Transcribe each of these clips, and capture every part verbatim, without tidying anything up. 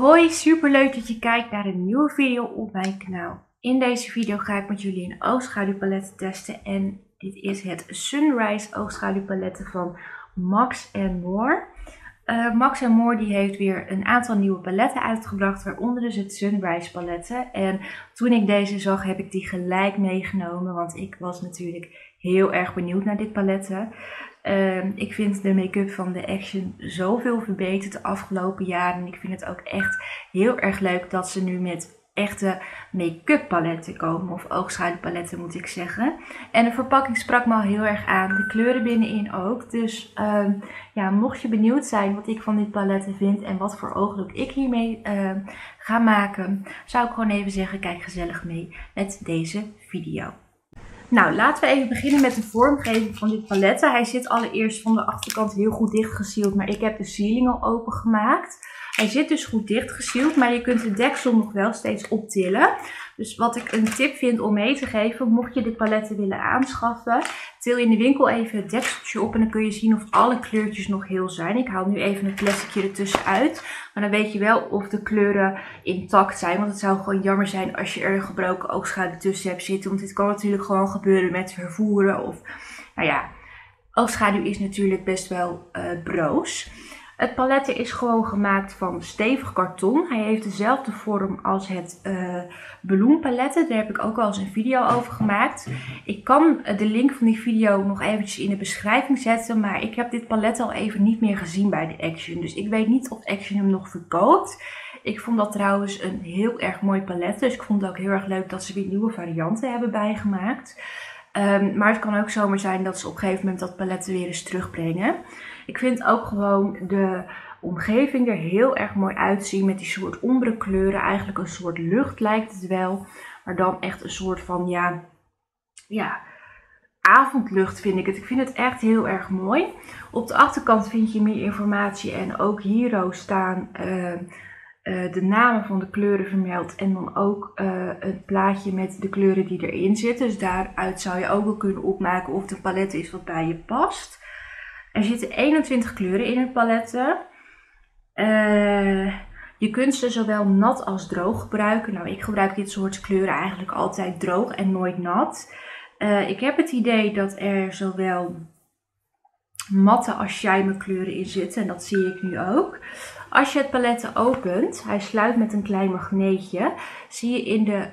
Hoi, super leuk dat je kijkt naar een nieuwe video op mijn kanaal. In deze video ga ik met jullie een oogschaduwpalet testen en dit is het Sunrise oogschaduwpaletten van Max and More. Uh, Max and More die heeft weer een aantal nieuwe paletten uitgebracht, waaronder dus het Sunrise paletten. En toen ik deze zag heb ik die gelijk meegenomen, want ik was natuurlijk heel erg benieuwd naar dit paletten. Uh, ik vind de make-up van de Action zoveel verbeterd de afgelopen jaren. En ik vind het ook echt heel erg leuk dat ze nu met echte make-up paletten komen. Of oogschaduwpaletten moet ik zeggen. En de verpakking sprak me al heel erg aan. De kleuren binnenin ook. Dus uh, ja, mocht je benieuwd zijn wat ik van dit paletten vind en wat voor ooglook ik hiermee uh, ga maken, zou ik gewoon even zeggen, kijk gezellig mee met deze video. Nou, laten we even beginnen met de vormgeving van dit paletten. Hij zit allereerst van de achterkant heel goed dichtgesield, maar ik heb de sealing al opengemaakt. Hij zit dus goed dichtgesield, maar je kunt de deksel nog wel steeds optillen. Dus wat ik een tip vind om mee te geven, mocht je dit paletten willen aanschaffen, til in de winkel even het dekseltje op en dan kun je zien of alle kleurtjes nog heel zijn. Ik haal nu even een plasticje ertussen uit, maar dan weet je wel of de kleuren intact zijn. Want het zou gewoon jammer zijn als je er een gebroken oogschaduw tussen hebt zitten. Want dit kan natuurlijk gewoon gebeuren met vervoeren of, nou ja, oogschaduw is natuurlijk best wel uh, broos. Het palet is gewoon gemaakt van stevig karton. Hij heeft dezelfde vorm als het uh, bloempaletten. Daar heb ik ook al eens een video over gemaakt. Ik kan de link van die video nog eventjes in de beschrijving zetten. Maar ik heb dit palet al even niet meer gezien bij de Action. Dus ik weet niet of Action hem nog verkoopt. Ik vond dat trouwens een heel erg mooi palet. Dus ik vond het ook heel erg leuk dat ze weer nieuwe varianten hebben bijgemaakt. Um, maar het kan ook zomaar zijn dat ze op een gegeven moment dat palet weer eens terugbrengen. Ik vind ook gewoon de omgeving er heel erg mooi uitzien met die soort ombre kleuren. Eigenlijk een soort lucht lijkt het wel. Maar dan echt een soort van ja, ja, avondlucht vind ik het. Ik vind het echt heel erg mooi. Op de achterkant vind je meer informatie en ook hier staan uh, uh, de namen van de kleuren vermeld. En dan ook uh, een plaatje met de kleuren die erin zitten. Dus daaruit zou je ook wel kunnen opmaken of het een palet is wat bij je past. Er zitten eenentwintig kleuren in het paletten. Uh, je kunt ze zowel nat als droog gebruiken. Nou, ik gebruik dit soort kleuren eigenlijk altijd droog en nooit nat. Uh, ik heb het idee dat er zowel matte als shiny kleuren in zitten. En dat zie ik nu ook. Als je het paletten opent, hij sluit met een klein magneetje. Zie je in de...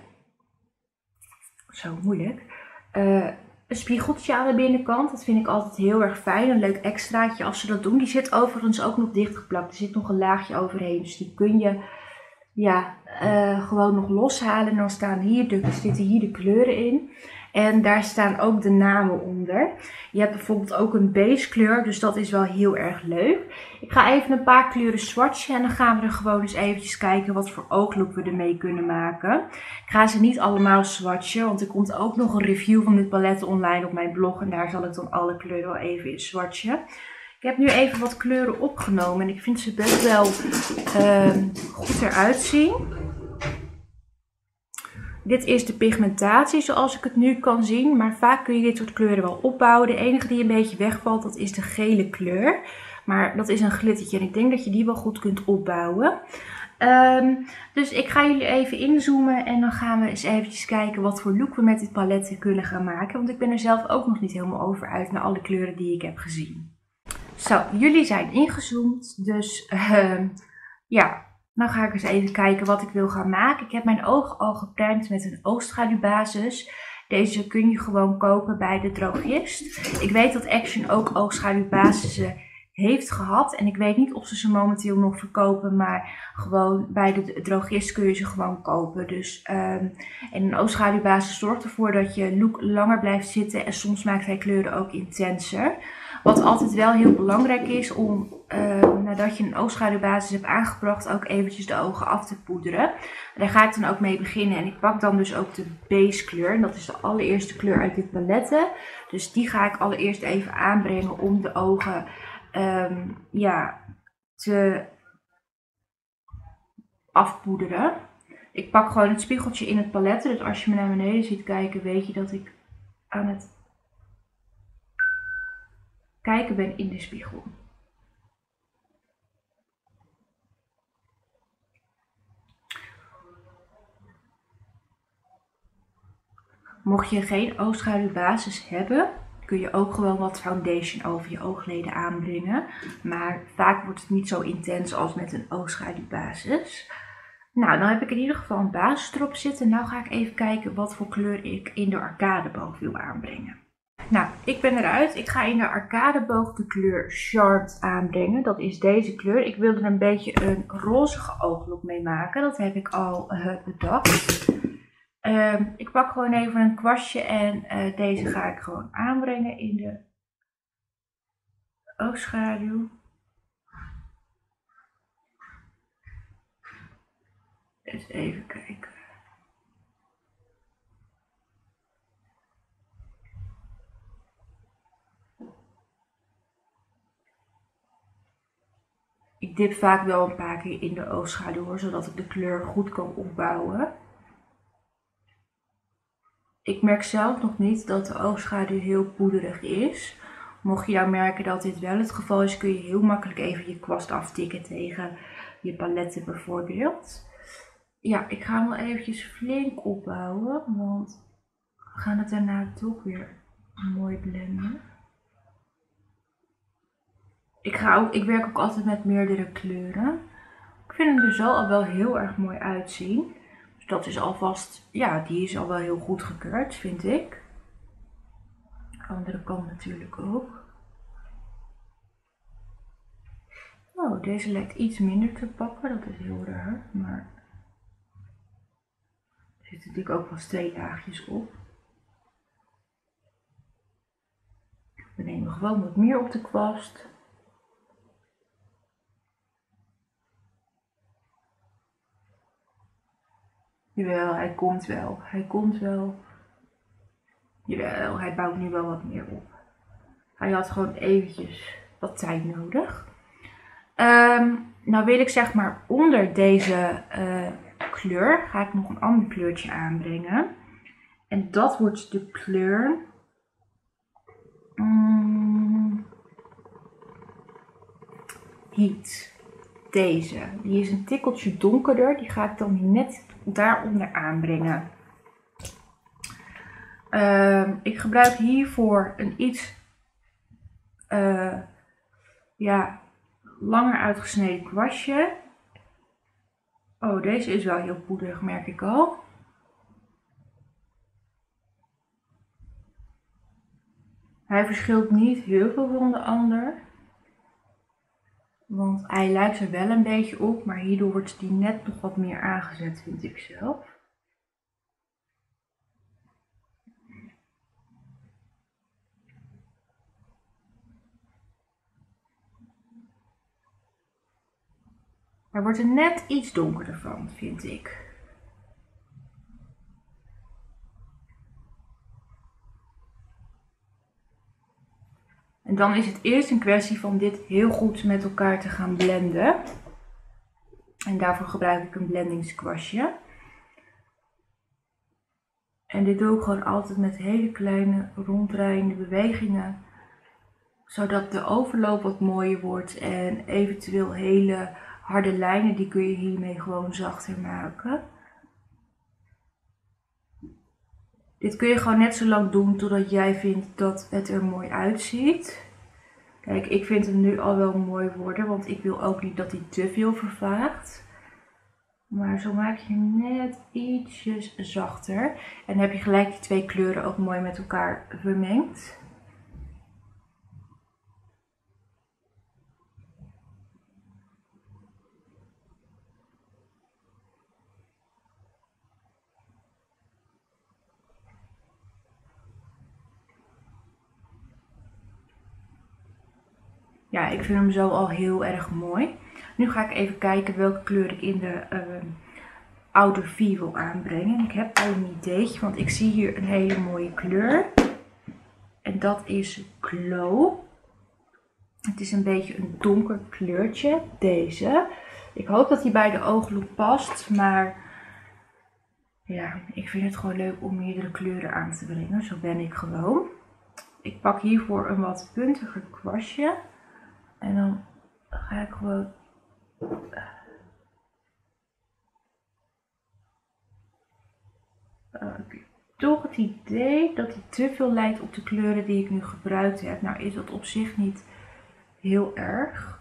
Zo moeilijk. Uh, Een spiegeltje aan de binnenkant, dat vind ik altijd heel erg fijn. Een leuk extraatje als ze dat doen. Die zit overigens ook nog dichtgeplakt. Er zit nog een laagje overheen. Dus die kun je ja, uh, gewoon nog loshalen. En dan staan hier de, zitten hier de kleuren in. En daar staan ook de namen onder. Je hebt bijvoorbeeld ook een base kleur. Dus dat is wel heel erg leuk. Ik ga even een paar kleuren swatchen. En dan gaan we er gewoon eens eventjes kijken wat voor ooglook we ermee kunnen maken. Ik ga ze niet allemaal swatchen. Want er komt ook nog een review van dit palet online op mijn blog. En daar zal ik dan alle kleuren wel even in swatchen. Ik heb nu even wat kleuren opgenomen. En ik vind ze best wel uh, goed eruit zien. Dit is de pigmentatie zoals ik het nu kan zien. Maar vaak kun je dit soort kleuren wel opbouwen. De enige die een beetje wegvalt, dat is de gele kleur. Maar dat is een glittertje en ik denk dat je die wel goed kunt opbouwen. Um, dus ik ga jullie even inzoomen en dan gaan we eens eventjes kijken wat voor look we met dit palet kunnen gaan maken. Want ik ben er zelf ook nog niet helemaal over uit naar alle kleuren die ik heb gezien. Zo, jullie zijn ingezoomd. Dus uh, ja, nou ga ik eens even kijken wat ik wil gaan maken. Ik heb mijn ogen al geprimed met een oogschaduwbasis. Deze kun je gewoon kopen bij de drogist. Ik weet dat Action ook oogschaduwbasissen heeft gehad. En ik weet niet of ze ze momenteel nog verkopen. Maar gewoon bij de drogist kun je ze gewoon kopen. Dus, um, en een oogschaduwbasis zorgt ervoor dat je look langer blijft zitten. En soms maakt hij kleuren ook intenser. Wat altijd wel heel belangrijk is om uh, nadat je een oogschaduwbasis hebt aangebracht ook eventjes de ogen af te poederen. Daar ga ik dan ook mee beginnen. En ik pak dan dus ook de base kleur. En dat is de allereerste kleur uit dit paletten. Dus die ga ik allereerst even aanbrengen om de ogen Um, ja, te afpoederen. Ik pak gewoon het spiegeltje in het paletten. Dus als je me naar beneden ziet kijken, weet je dat ik aan het kijken ben in de spiegel. Mocht je geen oogschaduwbasis hebben, kun je ook gewoon wat foundation over je oogleden aanbrengen. Maar vaak wordt het niet zo intens als met een oogschaduwbasis. Nou, dan heb ik in ieder geval een basis erop zitten. Nou ga ik even kijken wat voor kleur ik in de arcadeboog wil aanbrengen. Nou, ik ben eruit. Ik ga in de arcadeboog de kleur Charmed aanbrengen. Dat is deze kleur. Ik wil er een beetje een rozige ooglook mee maken. Dat heb ik al uh, bedacht. Uh, ik pak gewoon even een kwastje en uh, deze ga ik gewoon aanbrengen in de oogschaduw. Eens even kijken. Ik dip vaak wel een paar keer in de oogschaduw hoor, zodat ik de kleur goed kan opbouwen. Ik merk zelf nog niet dat de oogschaduw heel poederig is. Mocht je nou merken dat dit wel het geval is, kun je heel makkelijk even je kwast aftikken tegen je paletten bijvoorbeeld. Ja, ik ga hem wel eventjes flink opbouwen, want we gaan het daarna toch weer mooi blenden. Ik, ga ook, ik werk ook altijd met meerdere kleuren. Ik vind hem er zo al wel heel erg mooi uitzien. Dus dat is alvast, ja, die is al wel heel goed gekeurd, vind ik. De andere kant natuurlijk ook. Oh, deze lijkt iets minder te pakken, dat is heel raar. Maar er zitten natuurlijk ook wel twee laagjes op. We nemen gewoon wat meer op de kwast. Jawel, hij komt wel. Hij komt wel. Jawel, hij bouwt nu wel wat meer op. Hij had gewoon eventjes wat tijd nodig. Um, nou wil ik zeg maar onder deze uh, kleur ga ik nog een ander kleurtje aanbrengen. En dat wordt de kleur um, Heat. Deze. Die is een tikkeltje donkerder. Die ga ik dan net daaronder aanbrengen. Uh, ik gebruik hiervoor een iets uh, ja, langer uitgesneden kwastje. Oh, deze is wel heel poederig, merk ik al. Hij verschilt niet heel veel van de ander. Want hij lijkt er wel een beetje op, maar hierdoor wordt die net nog wat meer aangezet, vind ik zelf. Hij wordt er net iets donkerder van, vind ik. En dan is het eerst een kwestie van dit heel goed met elkaar te gaan blenden. En daarvoor gebruik ik een blendingskwastje. En dit doe ik gewoon altijd met hele kleine ronddraaiende bewegingen. Zodat de overloop wat mooier wordt en eventueel hele harde lijnen, die kun je hiermee gewoon zachter maken. Dit kun je gewoon net zo lang doen totdat jij vindt dat het er mooi uitziet. Kijk, ik vind hem nu al wel mooi worden, want ik wil ook niet dat hij te veel vervaagt. Maar zo maak je hem net ietsjes zachter. En dan heb je gelijk die twee kleuren ook mooi met elkaar vermengd. Ja, ik vind hem zo al heel erg mooi. Nu ga ik even kijken welke kleur ik in de uh, Outer V wil aanbrengen. Ik heb al een ideetje, want ik zie hier een hele mooie kleur. En dat is Glow. Het is een beetje een donker kleurtje, deze. Ik hoop dat hij bij de ooglook past, maar ja, ik vind het gewoon leuk om meerdere kleuren aan te brengen. Zo ben ik gewoon. Ik pak hiervoor een wat puntiger kwastje. En dan ga ik gewoon uh, toch het idee dat hij te veel lijkt op de kleuren die ik nu gebruikt heb. Nou is dat op zich niet heel erg.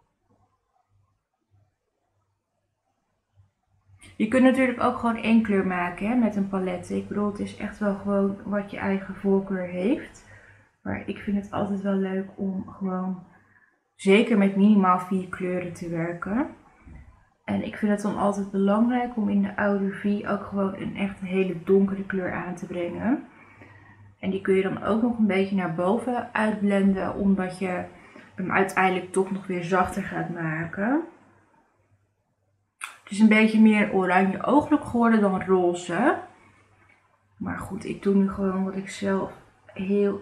Je kunt natuurlijk ook gewoon één kleur maken hè, met een palet. Ik bedoel, het is echt wel gewoon wat je eigen voorkeur heeft. Maar ik vind het altijd wel leuk om gewoon zeker met minimaal vier kleuren te werken. En ik vind het dan altijd belangrijk om in de oude V ook gewoon een echt hele donkere kleur aan te brengen. En die kun je dan ook nog een beetje naar boven uitblenden, omdat je hem uiteindelijk toch nog weer zachter gaat maken. Het is een beetje meer oranje ooglijk geworden dan roze. Maar goed, ik doe nu gewoon wat ik zelf heel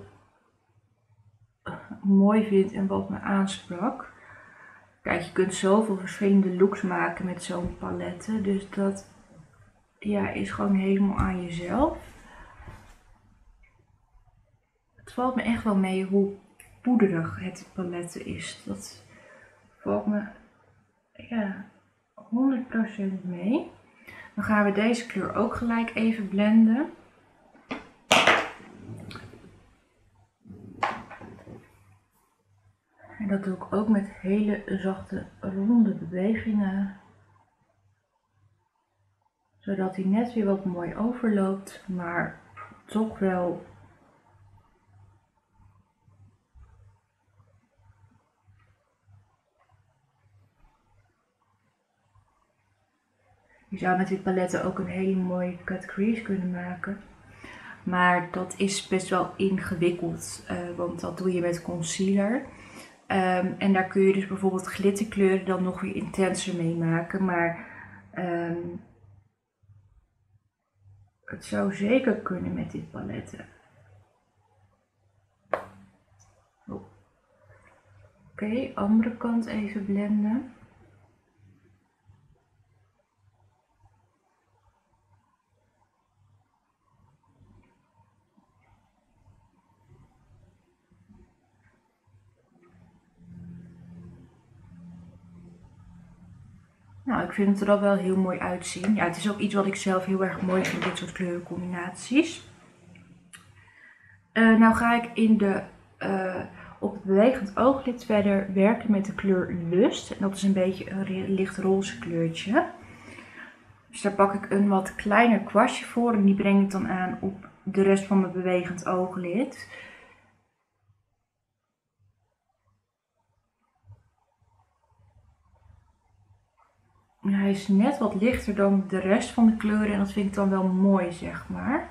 mooi vind en wat me aansprak. Kijk, je kunt zoveel verschillende looks maken met zo'n paletten. Dus dat ja, is gewoon helemaal aan jezelf. Het valt me echt wel mee hoe poederig het paletten is. Dat valt me ja, honderd procent mee. Dan gaan we deze kleur ook gelijk even blenden. En dat doe ik ook met hele zachte ronde bewegingen. Zodat hij net weer wat mooi overloopt, maar toch wel je zou met dit paletten ook een hele mooie cut crease kunnen maken. Maar dat is best wel ingewikkeld, uh, want dat doe je met concealer. Um, en daar kun je dus bijvoorbeeld glitterkleuren dan nog weer intenser mee maken. Maar um, het zou zeker kunnen met dit paletten. Oh. Oké, okay, andere kant even blenden. Nou, ik vind het er al wel heel mooi uitzien. Ja, het is ook iets wat ik zelf heel erg mooi vind, dit soort kleurencombinaties. Uh, nou ga ik in de, uh, op het bewegend ooglid verder werken met de kleur Lust. En dat is een beetje een licht roze kleurtje. Dus daar pak ik een wat kleiner kwastje voor en die breng ik dan aan op de rest van mijn bewegend ooglid. En hij is net wat lichter dan de rest van de kleuren en dat vind ik dan wel mooi, zeg maar.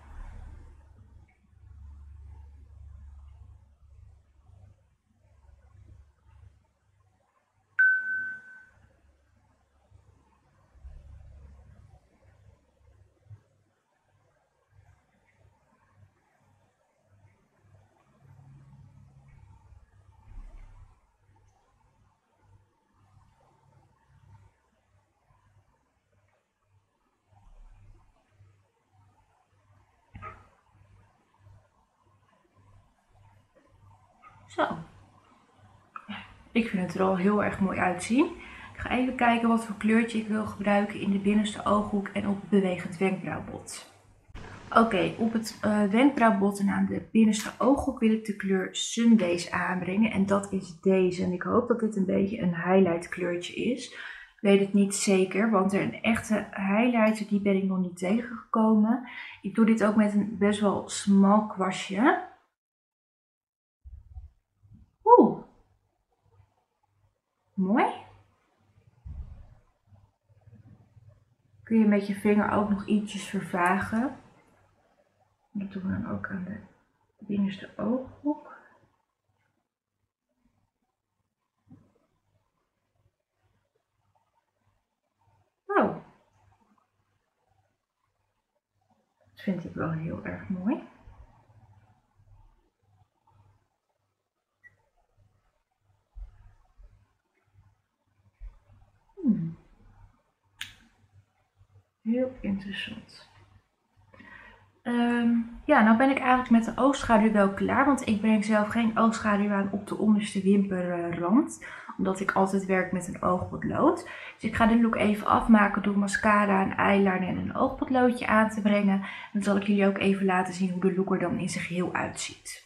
Zo. Ik vind het er al heel erg mooi uitzien. Ik ga even kijken wat voor kleurtje ik wil gebruiken in de binnenste ooghoek en op het bewegend wenkbrauwbot. Oké, okay, op het uh, wenkbrauwbot en aan de binnenste ooghoek wil ik de kleur Sundays aanbrengen. En dat is deze. En ik hoop dat dit een beetje een highlight kleurtje is. Ik weet het niet zeker, want er een echte highlighter die ben ik nog niet tegengekomen. Ik doe dit ook met een best wel smal kwastje. Oeh. Mooi. Kun je met je vinger ook nog ietsjes vervagen. Dat doen we dan ook aan de binnenste ooghoek. Oh. Dat vind ik wel heel erg mooi. Heel interessant. Um, ja, nou ben ik eigenlijk met de oogschaduw wel klaar, want ik breng zelf geen oogschaduw aan op de onderste wimperrand, omdat ik altijd werk met een oogpotlood. Dus ik ga de look even afmaken door mascara, een eyeliner en een oogpotloodje aan te brengen. En dan zal ik jullie ook even laten zien hoe de look er dan in zijn geheel uitziet.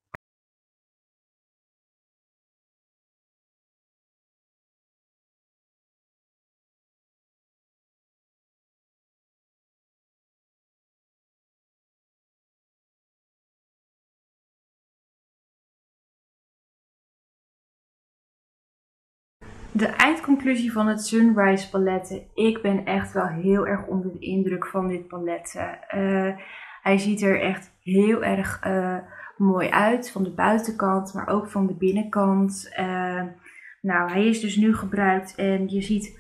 De eindconclusie van het Sunrise paletten. Ik ben echt wel heel erg onder de indruk van dit palet. Uh, hij ziet er echt heel erg uh, mooi uit. Van de buitenkant, maar ook van de binnenkant. Uh, nou, hij is dus nu gebruikt en je ziet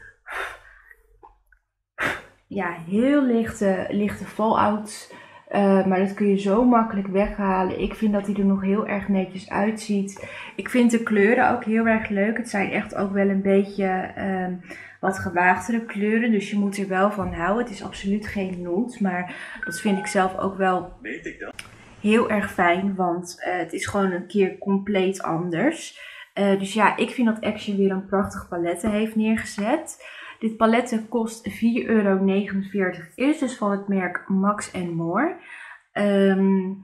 ja, heel lichte, lichte fallouts. Uh, maar dat kun je zo makkelijk weghalen. Ik vind dat hij er nog heel erg netjes uitziet. Ik vind de kleuren ook heel erg leuk. Het zijn echt ook wel een beetje um, wat gewaagdere kleuren. Dus je moet er wel van houden. Het is absoluut geen nude. Maar dat vind ik zelf ook wel Weet ik dat? heel erg fijn. Want uh, het is gewoon een keer compleet anders. Uh, dus ja, ik vind dat Action weer een prachtig palet heeft neergezet. Dit palet kost vier euro negenenveertig, is dus van het merk Max and More. Um,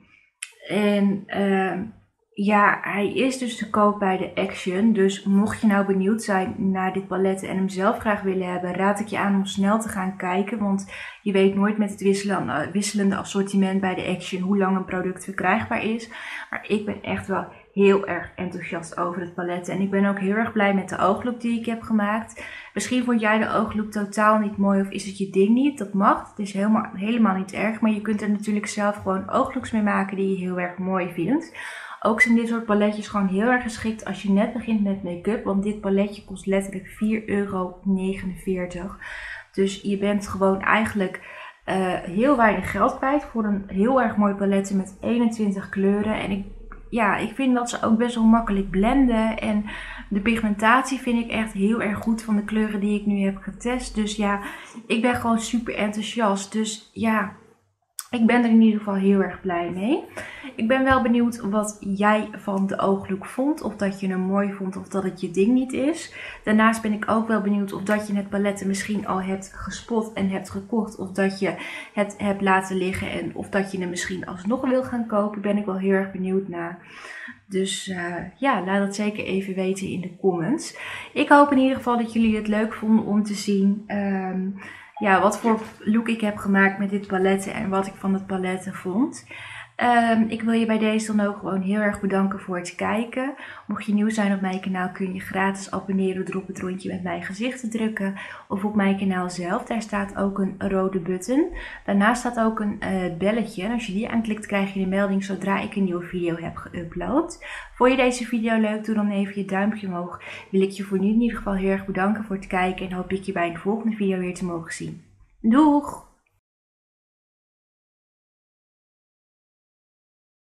en um, ja, hij is dus te koop bij de Action. Dus mocht je nou benieuwd zijn naar dit palet en hem zelf graag willen hebben, raad ik je aan om snel te gaan kijken. Want je weet nooit met het wisselende, wisselende assortiment bij de Action hoe lang een product verkrijgbaar is. Maar ik ben echt wel heel erg enthousiast over het palet. En ik ben ook heel erg blij met de ooglook die ik heb gemaakt. Misschien vond jij de ooglook totaal niet mooi of is het je ding niet. Dat mag. Het is helemaal, helemaal niet erg. Maar je kunt er natuurlijk zelf gewoon ooglooks mee maken die je heel erg mooi vindt. Ook zijn dit soort paletjes gewoon heel erg geschikt als je net begint met make-up. Want dit paletje kost letterlijk vier euro negenenveertig. Dus je bent gewoon eigenlijk uh, heel weinig geld kwijt voor een heel erg mooi palet met eenentwintig kleuren. En ik Ja, ik vind dat ze ook best wel makkelijk blenden. En de pigmentatie vind ik echt heel erg goed van de kleuren die ik nu heb getest. Dus ja, ik ben gewoon super enthousiast. Dus ja, ik ben er in ieder geval heel erg blij mee. Ik ben wel benieuwd wat jij van de ooglook vond. Of dat je hem mooi vond of dat het je ding niet is. Daarnaast ben ik ook wel benieuwd of dat je het paletten misschien al hebt gespot en hebt gekocht. Of dat je het hebt laten liggen en of dat je hem misschien alsnog wil gaan kopen. Ben ik wel heel erg benieuwd naar. Dus uh, ja, laat dat zeker even weten in de comments. Ik hoop in ieder geval dat jullie het leuk vonden om te zien. Um, Ja, wat voor look ik heb gemaakt met dit paletten en wat ik van het paletten vond. Um, ik wil je bij deze dan ook gewoon heel erg bedanken voor het kijken. Mocht je nieuw zijn op mijn kanaal kun je gratis abonneren door op het rondje met mijn gezicht te drukken. Of op mijn kanaal zelf, daar staat ook een rode button. Daarnaast staat ook een uh, belletje. En als je die aanklikt krijg je de melding zodra ik een nieuwe video heb geüpload. Vond je deze video leuk, doe dan even je duimpje omhoog. Wil ik je voor nu in ieder geval heel erg bedanken voor het kijken. En hoop ik je bij een volgende video weer te mogen zien. Doeg!